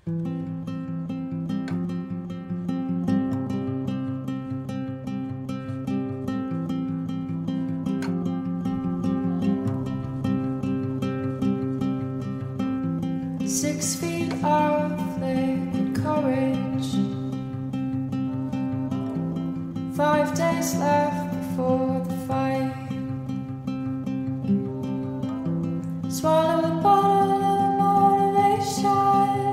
6 feet of liquid courage, 5 days left before the fight. Swallow the bottle of motivation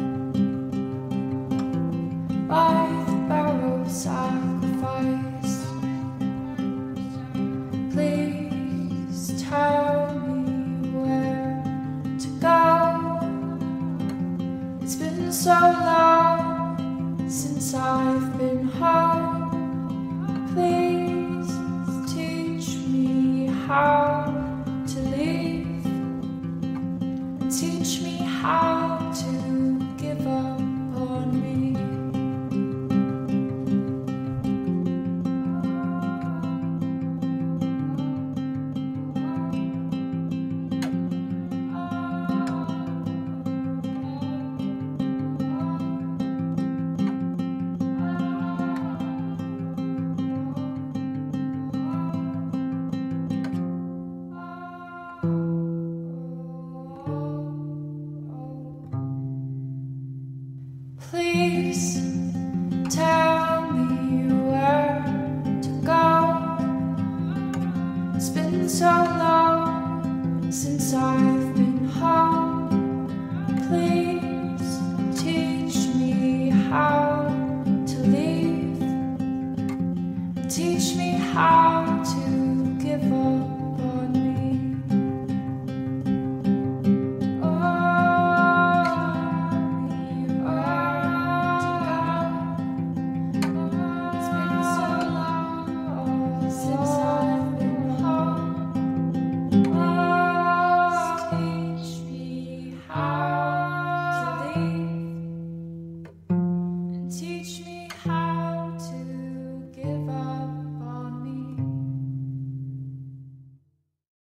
by the barrel of sacrifice. Please tell me where to go. It's been so long since I've been home. Please teach me how to leave, and teach me how to give up on me. Please